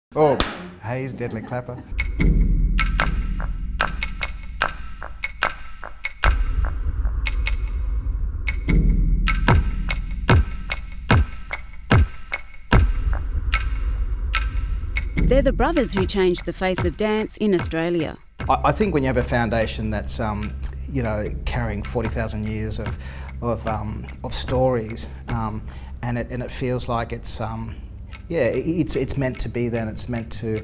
Oh, Hayes, Deadly Clapper. They're the brothers who changed the face of dance in Australia. I think when you have a foundation that's, carrying 40,000 years of stories, and it feels like it's meant to be there, and it's meant to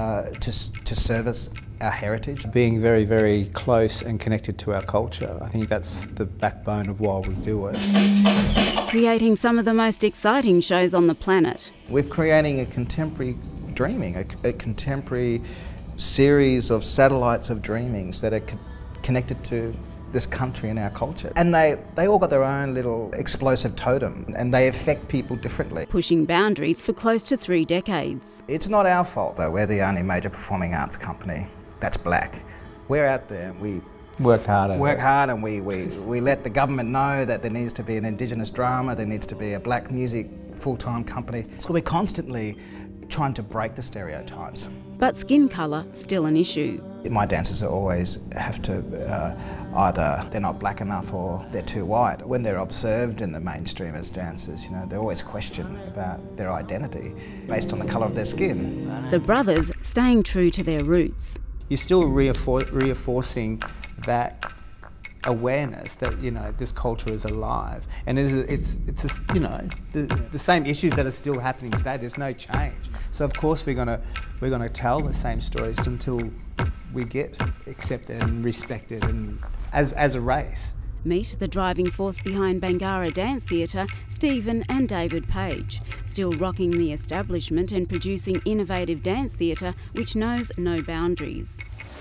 service our heritage. Being very, very close and connected to our culture, I think that's the backbone of why we do it. Creating some of the most exciting shows on the planet. We're creating a contemporary dreaming, a contemporary series of satellites of dreamings that are connected to this country and our culture. And they all got their own little explosive totem, and they affect people differently. Pushing boundaries for close to 3 decades. It's not our fault though, we're the only major performing arts company that's black. We're out there, we work hard and we let the government know that there needs to be an Indigenous drama, there needs to be a black music full-time company. So we're constantly trying to break the stereotypes. But skin colour, still an issue. My dancers always have to, either they're not black enough or they're too white. When they're observed in the mainstream as dancers, they always question about their identity based on the colour of their skin. The brothers staying true to their roots. You're still reinforcing that awareness that this culture is alive, and it's just, the same issues that are still happening today. There's no change, so of course we're gonna tell the same stories until we get accepted and respected, and as a race. Meet the driving force behind Bangarra Dance Theatre, Stephen and David Page, still rocking the establishment and producing innovative dance theatre which knows no boundaries.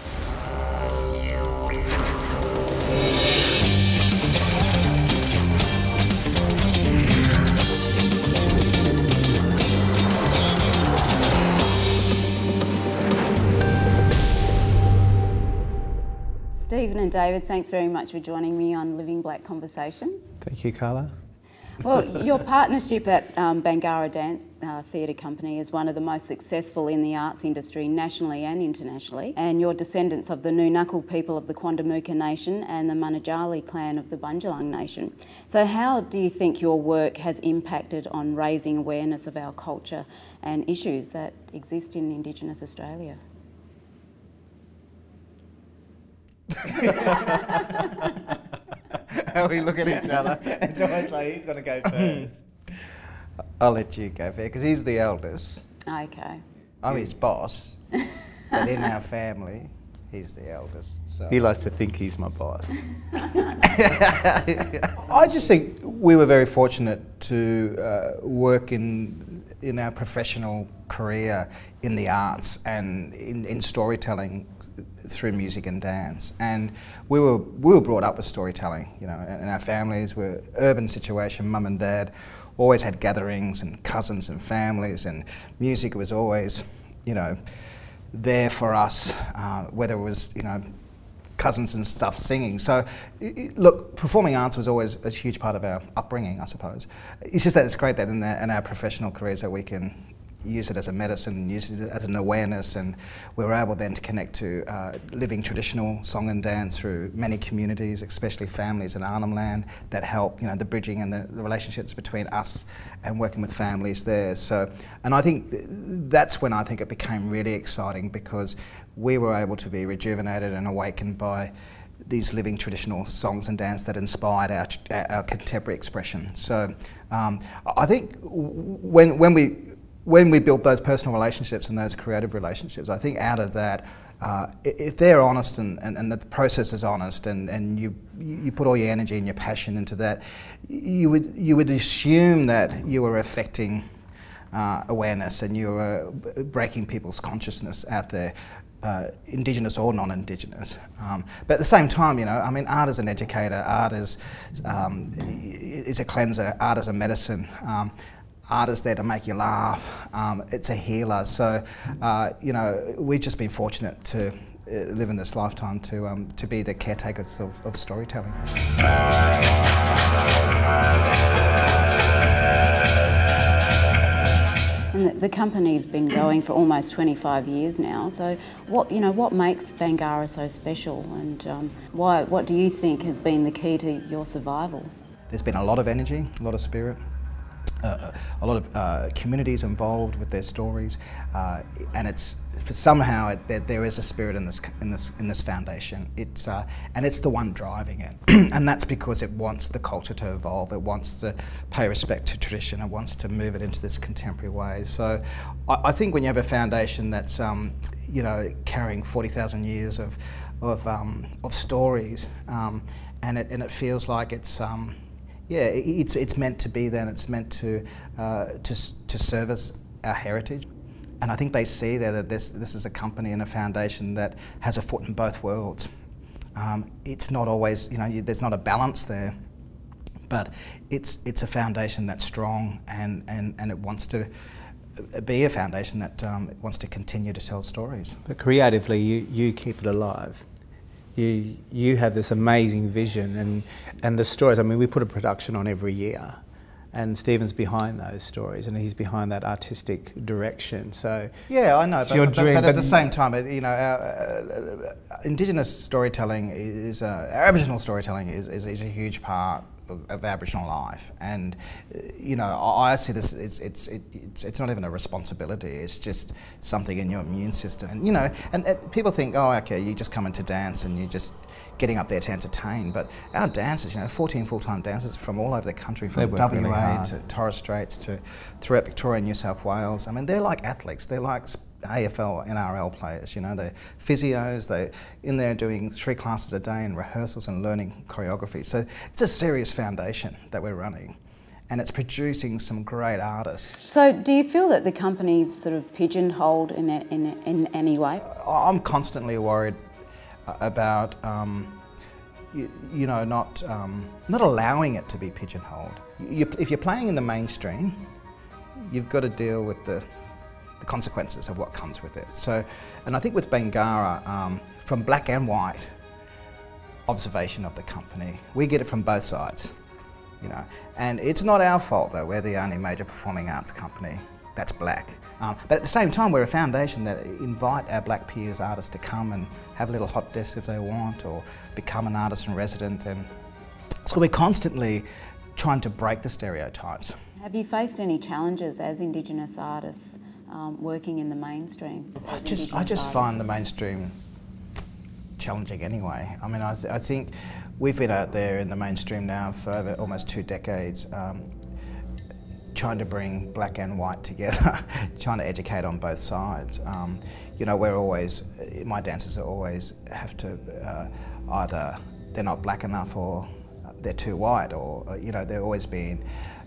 Stephen and David, thanks very much for joining me on Living Black Conversations. Thank you, Carla. Well, your partnership at Bangarra Dance Theatre Company is one of the most successful in the arts industry nationally and internationally, and you're descendants of the Nunakal people of the Quandamooka Nation and the Manajali clan of the Bundjalung Nation. So how do you think your work has impacted on raising awareness of our culture and issues that exist in Indigenous Australia? How we look at each other. It's almost like he's going to go first. I'll let you go first, because he's the eldest. Okay. I'm his boss, but in our family, he's the eldest. So. He likes to think he's my boss. I just think we were very fortunate to work in our professional career in the arts and in storytelling through music and dance, and we were brought up with storytelling, and our families were urban situation. Mum and dad always had gatherings and cousins and families, and music was always, there for us, whether it was, cousins and stuff singing. So, look, performing arts was always a huge part of our upbringing, I suppose. It's just that it's great that in our professional careers that we can use it as a medicine, use it as an awareness, and we were able then to connect to living traditional song and dance through many communities, especially families in Arnhem Land, that help, the bridging and the relationships between us and working with families there. So, and I think that's when I think it became really exciting, because we were able to be rejuvenated and awakened by these living traditional songs and dance that inspired our contemporary expression. So I think when we built those personal relationships and those creative relationships, I think out of that, if they're honest and the process is honest, and you put all your energy and your passion into that, you would assume that you were affecting awareness and you were breaking people's consciousness out there, Indigenous or non-Indigenous. But at the same time, art is an educator, art is a cleanser, art is a medicine. Art is there to make you laugh. It's a healer. So, we've just been fortunate to live in this lifetime to be the caretakers of storytelling. And And the company's been going for almost 25 years now. So what makes Bangarra so special, and what do you think has been the key to your survival? There's been a lot of energy, a lot of spirit, a lot of communities involved with their stories, and it's somehow there is a spirit in this foundation. And it's the one driving it, and that's because it wants the culture to evolve. It wants to pay respect to tradition. It wants to move it into this contemporary way. So, I think when you have a foundation that's carrying 40,000 years of stories, and it feels like it's it's meant to be there, and it's meant to service our heritage. And I think they see there that this is a company and a foundation that has a foot in both worlds. It's not always, there's not a balance there, but it's a foundation that's strong, and it wants to be a foundation that wants to continue to tell stories. But creatively, you keep it alive. You have this amazing vision, and the stories. I mean, we put a production on every year, and Stephen's behind those stories, and he's behind that artistic direction. So yeah, I know. But at the same time, our Indigenous storytelling is our Aboriginal storytelling is a huge part of Aboriginal life, and I see this. It's not even a responsibility. It's just something in your immune system, and people think, oh, okay, you just come into dance and you're just getting up there to entertain. But our dancers, 14 full-time dancers from all over the country, from WA really to Torres Straits to throughout Victoria and New South Wales. I mean, they're like athletes. They're like AFL, NRL players, they're physios, they're in there doing 3 classes a day and rehearsals and learning choreography. So it's a serious foundation that we're running, and it's producing some great artists. So do you feel that the company's sort of pigeonholed in any way? I'm constantly worried about not allowing it to be pigeonholed. If you're playing in the mainstream, you've got to deal with the consequences of what comes with it. So, and I think with Bangarra, from black and white observation of the company, we get it from both sides, and it's not our fault that we're the only major performing arts company that's black. But at the same time, we're a foundation that invite our black peers artists to come and have a little hot desk if they want, or become an artist in resident, and so we're constantly trying to break the stereotypes. Have you faced any challenges as Indigenous artists working in the mainstream? I just find the mainstream challenging anyway. I mean, I think we've been out there in the mainstream now for over almost 2 decades, trying to bring black and white together, trying to educate on both sides. We're always, my dancers always have to either they're not black enough, or they're too white, or they're always being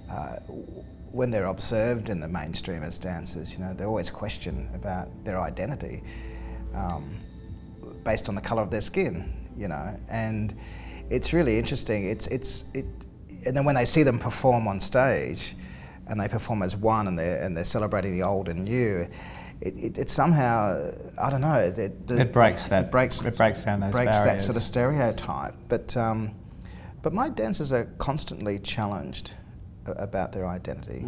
when they're observed in the mainstream as dancers, they always question about their identity based on the colour of their skin, and it's really interesting. And then when they see them perform on stage, and they perform as one, and they're celebrating the old and new, it somehow, I don't know, it breaks down those barriers. That sort of stereotype. But my dancers are constantly challenged about their identity.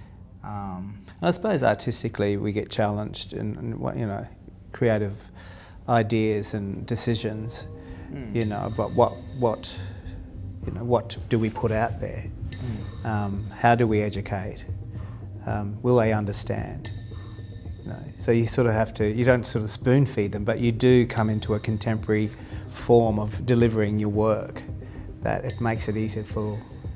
I suppose artistically we get challenged in creative ideas and decisions, but what do we put out there? How do we educate? Will they understand? So you sort of have to, you don't sort of spoon feed them, but you do come into a contemporary form of delivering your work, that it makes it easier for,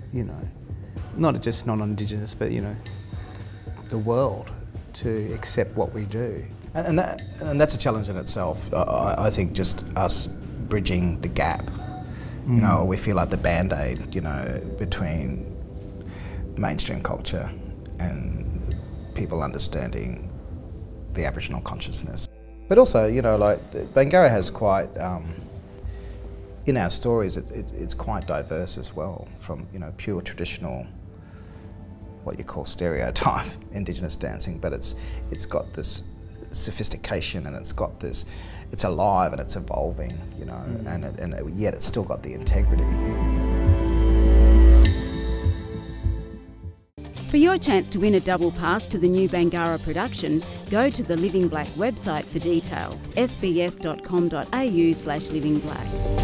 not just non-Indigenous, but the world to accept what we do. And that's a challenge in itself. I think just us bridging the gap. We feel like the band-aid, between mainstream culture and people understanding the Aboriginal consciousness. But also, like Bangarra has quite, in our stories, it's quite diverse as well, from pure traditional, what you call stereotype Indigenous dancing, but it's got this sophistication, and it's alive and it's evolving, and yet it's still got the integrity. For your chance to win a double pass to the new Bangarra production, go to the Living Black website for details, sbs.com.au/livingblack.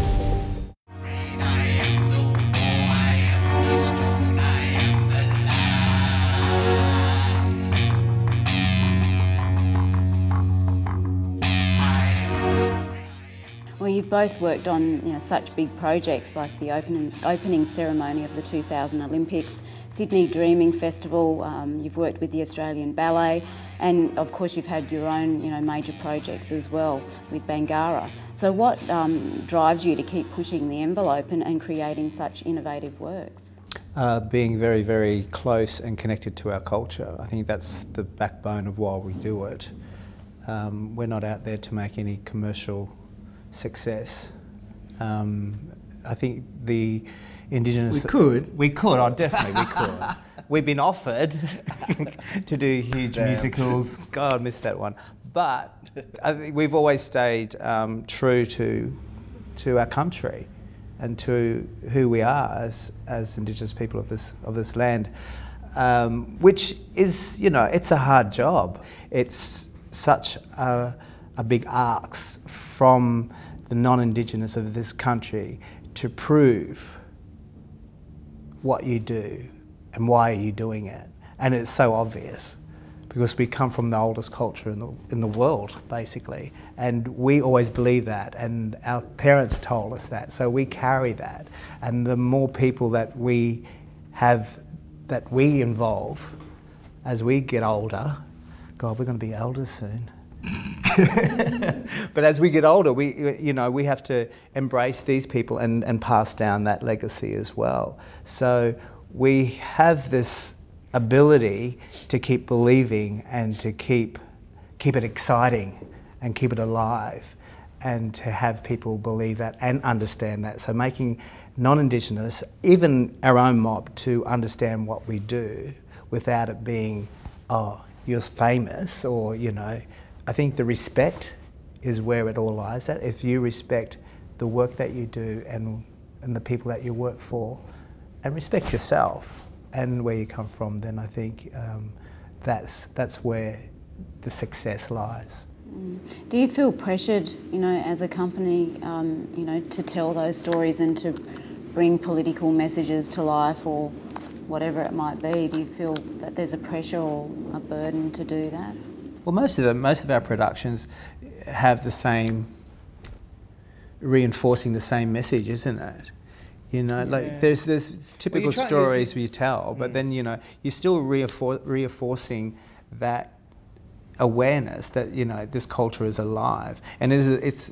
Well, you've both worked on such big projects like the opening ceremony of the 2000 Olympics, Sydney Dreaming Festival. You've worked with the Australian Ballet, and of course you've had your own major projects as well with Bangarra. So what drives you to keep pushing the envelope and creating such innovative works? Being very, very close and connected to our culture. I think that's the backbone of why we do it. We're not out there to make any commercial success. I think the Indigenous... We could, oh definitely we could. We've been offered to do huge musicals. God, I missed that one. But I think we've always stayed true to our country and to who we are as Indigenous people of this land, which is, it's a hard job. It's such a big ask from the non-Indigenous of this country to prove what you do and why are you doing it. And it's so obvious because we come from the oldest culture in the world, basically. And we always believe that, and our parents told us that, so we carry that. And the more people that we have, that we involve as we get older, God, we're going to be elders soon. But as we get older, we have to embrace these people and pass down that legacy as well. So we have this ability to keep believing and to keep it exciting and keep it alive, and to have people believe that and understand that. So making non-Indigenous, even our own mob, to understand what we do without it being, oh, you're famous, or I think the respect is where it all lies at. If you respect the work that you do and the people that you work for, and respect yourself and where you come from, then I think that's where the success lies. Do you feel pressured, as a company, to tell those stories and to bring political messages to life, or whatever it might be? Do you feel that there's a pressure or a burden to do that? Well, most of our productions have the same, reinforcing the same message, isn't it? Like there's typical stories you tell, but then you're still reinforcing that awareness that this culture is alive, and it's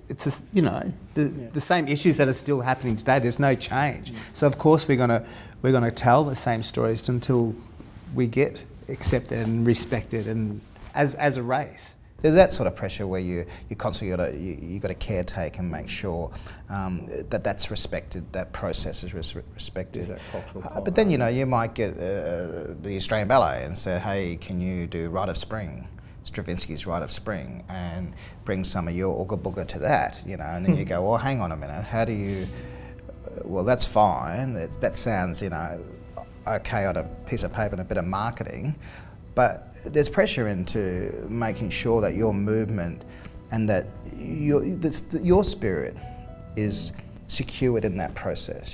the same issues that are still happening today. There's no change. So of course we're gonna tell the same stories until we get accepted and respected and as a race. There's that sort of pressure where you constantly you got to caretake and make sure that's respected, that process is respected. Is that cultural but then you might get the Australian Ballet and say, hey, can you do Rite of Spring, Stravinsky's Rite of Spring, and bring some of your ooga booga to that, and then you go, well, hang on a minute, how do you? Well, that's fine. That sounds okay on a piece of paper and a bit of marketing. But there's pressure into making sure that your movement and that your spirit is secured in that process.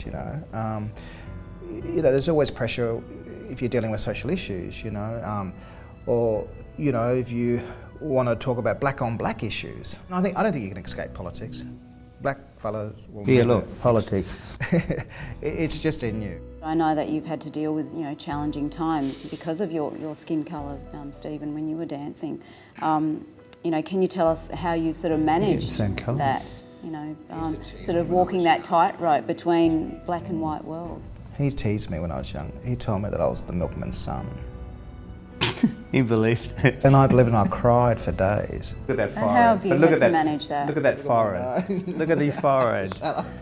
There's always pressure if you're dealing with social issues. Or if you want to talk about black on black issues. I don't think you can escape politics. Black fellas will politics. It's just in you. I know that you've had to deal with challenging times because of your skin colour, Stephen, when you were dancing. Can you tell us how you sort of managed that? Sort of walking that tightrope between black and white worlds. He teased me when I was young. He told me that I was the milkman's son. He believed it. And I believed, and I cried for days. Look at that forehead. And how have you had to manage that? Look at that forehead. Look at these foreheads.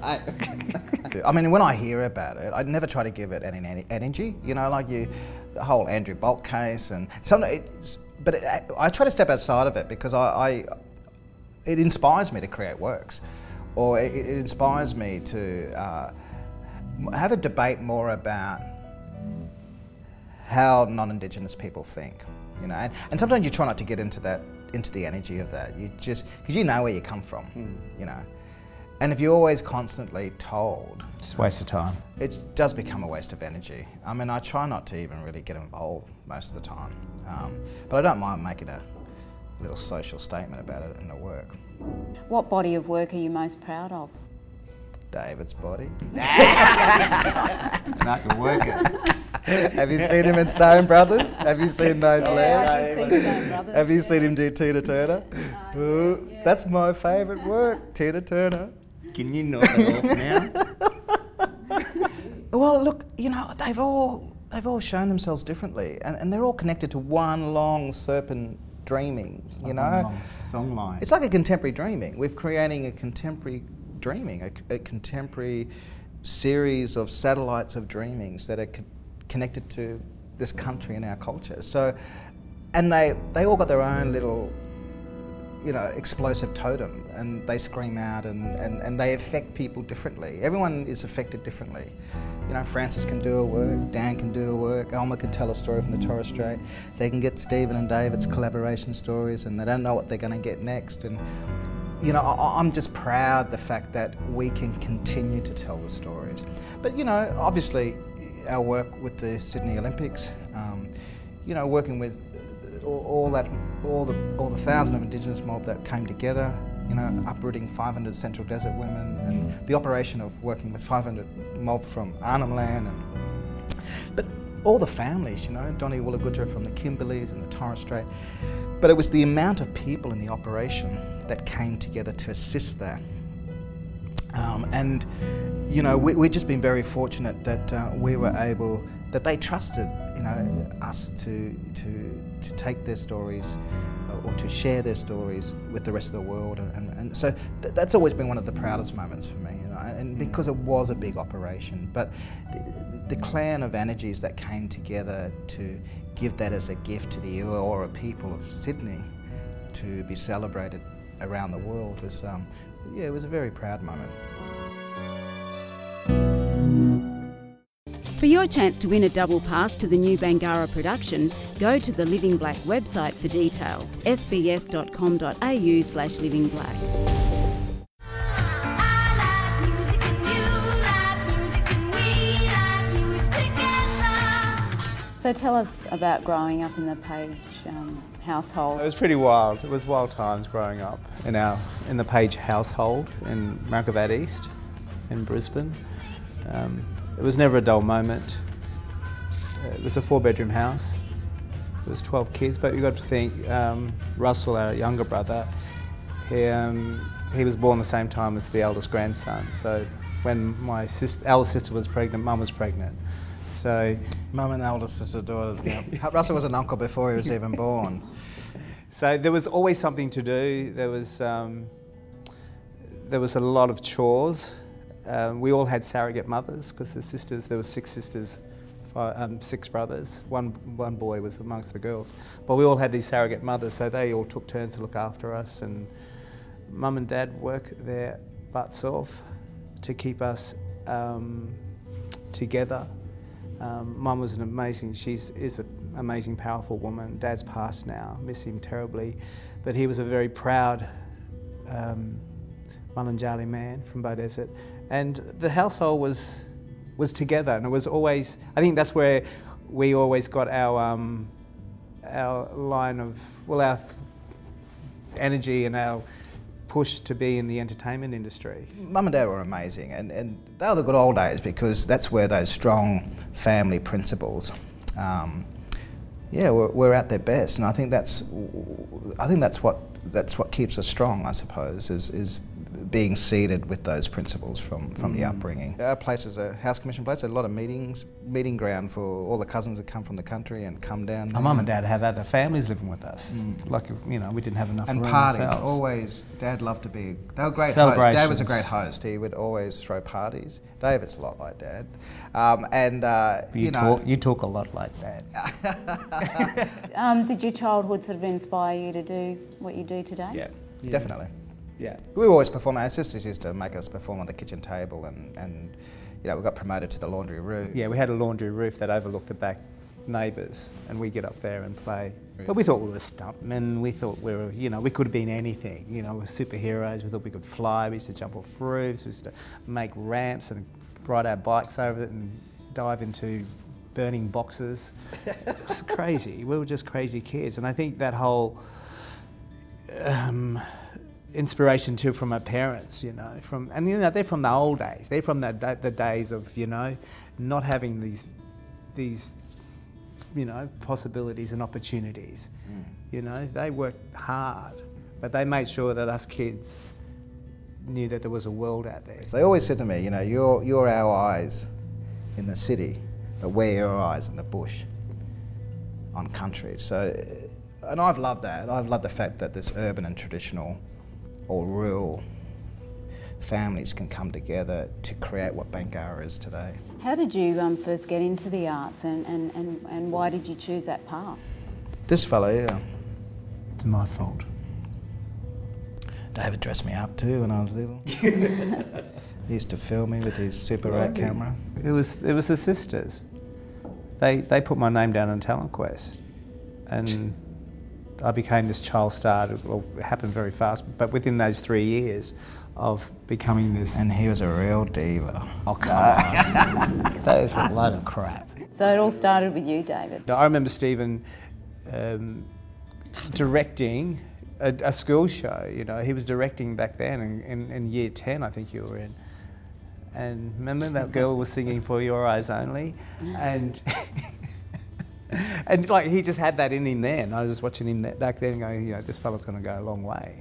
I mean, when I hear about it, I never try to give it any energy. Like the whole Andrew Bolt case, and I try to step outside of it because it inspires me to create works, or it inspires me to have a debate more about how non-Indigenous people think, you know, and sometimes you try not to get into the energy of that. You just, because you know where you come from, you know, and if you're always constantly told, It's a waste of time. it does become a waste of energy. I mean, I try not to even really get involved most of the time, but I don't mind making a little social statement about it in the work. What body of work are you most proud of? David's body. No, you're working. Have you seen him in Stone Brothers? Have you seen those legs? I can see Stone Brothers. Have you seen him do Tina Turner? Ooh, that's my favourite work, Tina Turner. Can you knock it off now? Well, look, you know, they've all shown themselves differently, and they're all connected to one long serpent dreaming, you know? Long song line. It's like a contemporary dreaming. We're creating a contemporary dreaming, a contemporary series of satellites of dreamings that are connected to this country and our culture. So, and they all got their own little, you know, explosive totem, and they scream out and they affect people differently. Everyone is affected differently. You know, Francis can do a work, Dan can do a work, Elmer can tell a story from the Torres Strait. They can get Stephen and David's collaboration stories, and they don't know what they're going to get next. And you know, I'm just proud the fact that we can continue to tell the stories. But you know, obviously, our work with the Sydney Olympics, you know, working with all the 1,000 of Indigenous mob that came together, you know, uprooting 500 Central Desert women, and the operation of working with 500 mob from Arnhem Land, but all the families, you know, Donnie Woolagudra from the Kimberleys and the Torres Strait. But it was the amount of people in the operation that came together to assist that. And, you know, we've just been very fortunate that we were able, that they trusted, you know, us to take their stories or to share their stories with the rest of the world. And so that's always been one of the proudest moments for me, you know, and because it was a big operation. But the clan of energies that came together to give that as a gift to the Eora people of Sydney to be celebrated around the world was, yeah, it was a very proud moment. For your chance to win a double pass to the new Bangarra production, go to the Living Black website for details, sbs.com.au/livingblack. So tell us about growing up in the Page household. It was pretty wild. It was wild times growing up in the Page household in Bangarra East in Brisbane. It was never a dull moment. It was a 4-bedroom house. There was 12 kids, but you got to think Russell, our younger brother, he was born the same time as the eldest grandson. So when my eldest sister was pregnant, Mum was pregnant. So Mum and eldest sister, daughter. Yeah. Russell was an uncle before he was even born. So there was always something to do. There was a lot of chores. We all had surrogate mothers because there were 6 sisters, 6 brothers. One boy was amongst the girls. But we all had these surrogate mothers, so they all took turns to look after us. And Mum and Dad worked their butts off to keep us together. Mum was she is an amazing, powerful woman. Dad's passed now, miss him terribly. But he was a very proud Mulunjali man from Bow Desert. And the household was together, and it was always, I think that's where we always got our line of, well, our energy and our push to be in the entertainment industry. Mum and Dad were amazing, and they were the good old days because that's where those strong family principles, yeah, were at their best, and I think that's what keeps us strong, I suppose, is being seeded with those principles from the upbringing. Our place is a House Commission place, a lot of meeting ground for all the cousins that come from the country and come down there. Our Mum and Dad have other families living with us. Like, you know, we didn't have enough room parties, ourselves. Always, Dad loved to be, they were great hosts. Dad was a great host, he would always throw parties. David's a lot like Dad. You talk a lot like Dad. Did your childhood sort of inspire you to do what you do today? Yeah, definitely. Yeah. We always perform. Our sisters used to make us perform on the kitchen table, and you know, we got promoted to the laundry roof. Yeah, we had a laundry roof that overlooked the back neighbours, and we get up there and play. But we thought we were stuntmen, we thought we were, you know, we could have been anything. You know, we're superheroes, we thought we could fly, we used to jump off roofs, we used to make ramps and ride our bikes over it and dive into burning boxes. It was crazy, we were just crazy kids. And I think that whole inspiration too from our parents, you know, and you know, they're from the old days, they're from the days of, you know, not having these you know, possibilities and opportunities. You know, they worked hard, but they made sure that us kids knew that there was a world out there. So they always said to me, you know, you're our eyes in the city, but we're your eyes in the bush, on country. So, and I've loved that. I've loved the fact that this urban and traditional or rural families can come together to create what Bangarra is today. How did you first get into the arts, and why did you choose that path? This fellow here. It's my fault. David dressed me up too when I was little. He used to film me with his Super 8 camera. It was the sisters. They put my name down on Talent Quest, and I became this child star. Well, it happened very fast, but within those 3 years of becoming this... And he was a real diva. Oh, come on. That is a load of crap. So it all started with you, David. I remember Stephen directing a school show. You know, he was directing back then in year 10, I think you were in. And remember that girl was singing For Your Eyes Only? And and like he just had that in him there, and I was just watching him back then going, you know, this fella's going to go a long way.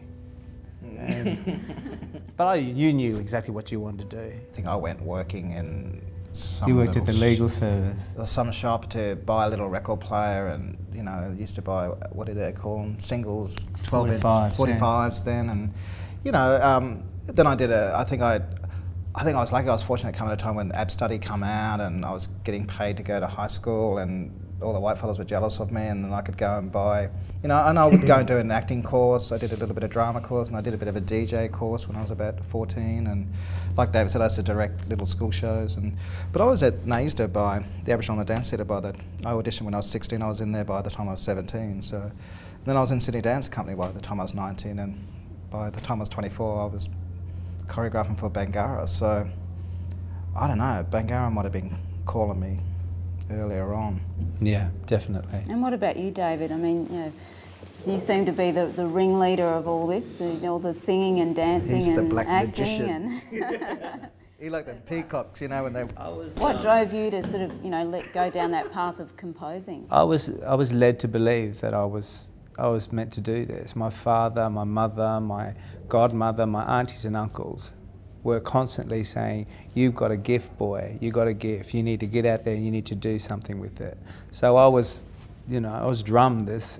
But you knew exactly what you wanted to do. I think I went working in some You worked at the legal service. Some shop to buy a little record player, and you know, used to buy, what did they call them, singles, 12-inch 45s then, and you know, then I did I think I was lucky. I was fortunate coming at a time when AB Study come out, and I was getting paid to go to high school, and all the white fellas were jealous of me, and then I could go and buy, you know, and I would go and do an acting course. I did a little bit of drama course, and I did a bit of a DJ course when I was about 14, and like David said, I used to direct little school shows. But I was at NAISDA by the Bangarra Dance Theatre I auditioned when I was 16, I was in there by the time I was 17, so. And then I was in Sydney Dance Company by the time I was 19, and by the time I was 24, I was choreographing for Bangarra, so I don't know, Bangarra might have been calling me earlier on. Yeah, definitely. And what about you, David? I mean, you know, you seem to be the ringleader of all this, all the singing and dancing He's and the black acting. magician. He like the peacocks, you know, when they... What drove you to sort of, you know, go down that path of composing? I was led to believe that I was meant to do this. My father, my mother, my godmother, my aunties and uncles were constantly saying, you've got a gift, boy, you've got a gift, you need to get out there and you need to do something with it. So I was, you know, I was drummed this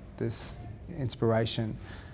inspiration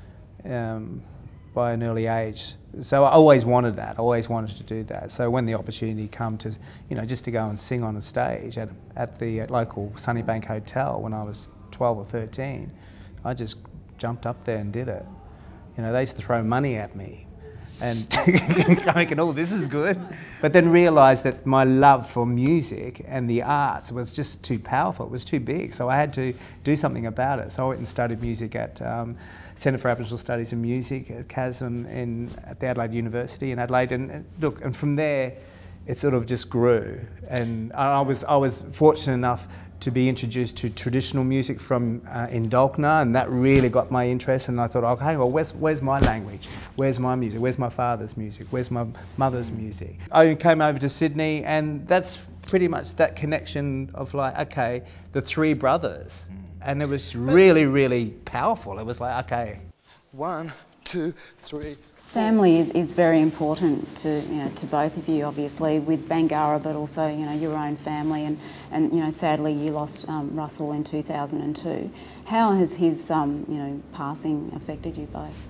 by an early age. So I always wanted that, I always wanted to do that. So when the opportunity came to, you know, just to go and sing on a stage at the local Sunnybank Hotel when I was 12 or 13, I just jumped up there and did it. You know, they used to throw money at me and thinking, oh, this is good. But then realised that my love for music and the arts was just too powerful, it was too big, so I had to do something about it. So I went and studied music at Centre for Aboriginal Studies and Music at CASM at the Adelaide University in Adelaide, and look, and from there it sort of just grew. And I was fortunate enough to be introduced to traditional music from Indalkna, and that really got my interest. And I thought, okay, well, where's my language? Where's my music? Where's my father's music? Where's my mother's music? I came over to Sydney, and that's pretty much that connection of like, okay, the three brothers. And it was really, really powerful. It was like, okay. 1, 2, 3. Family is very important to, you know, to both of you, obviously, with Bangarra, but also, you know, your own family, and you know, sadly you lost Russell in 2002. How has his you know, passing affected you both?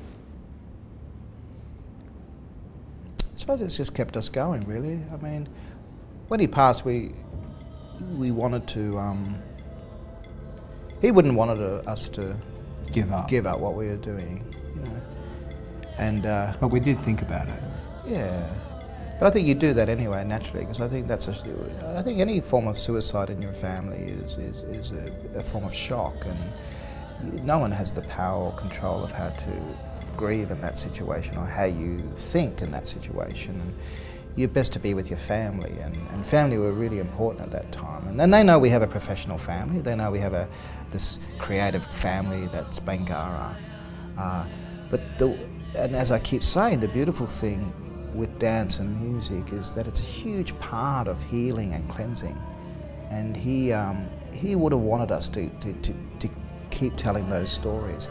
I suppose it's just kept us going, really. I mean, when he passed, we wanted to. He wouldn't wanted us to give up what we were doing, you know. And but we did think about it. Yeah, But I think you do that anyway, naturally, because I think I think any form of suicide in your family is a form of shock, and no one has the power or control of how to grieve in that situation or how you think in that situation. And you're best to be with your family, and family were really important at that time. And then they know we have a professional family, they know we have this creative family that's Bangarra. And as I keep saying, the beautiful thing with dance and music is that it's a huge part of healing and cleansing. And he would have wanted us to keep telling those stories.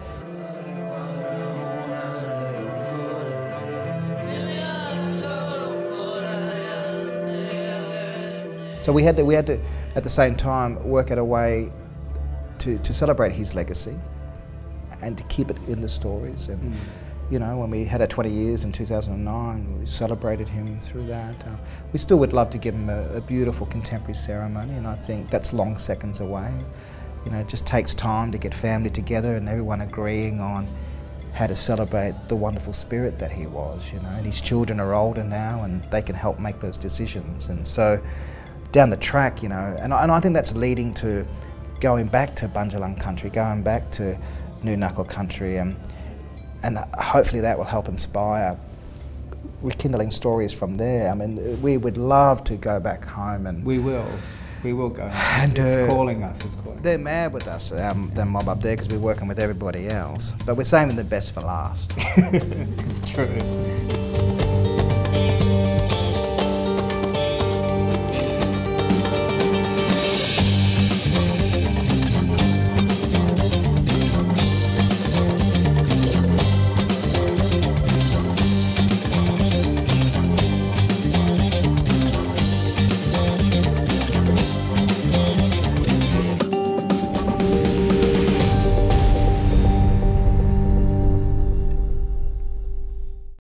So we had to, at the same time, work out a way to celebrate his legacy and to keep it in the stories. And you know, when we had our 20 years in 2009, we celebrated him through that. We still would love to give him a beautiful contemporary ceremony, and I think that's long seconds away. You know, it just takes time to get family together and everyone agreeing on how to celebrate the wonderful spirit that he was, you know. And his children are older now and they can help make those decisions. And so down the track, you know, and I think that's leading to going back to Bundjalung country, going back to New Knuckle country, and hopefully that will help inspire rekindling stories from there. I mean, we would love to go back home, and we will go. And it's calling us. They're mad with us, the mob up there, because we're working with everybody else. But we're saving the best for last. It's true.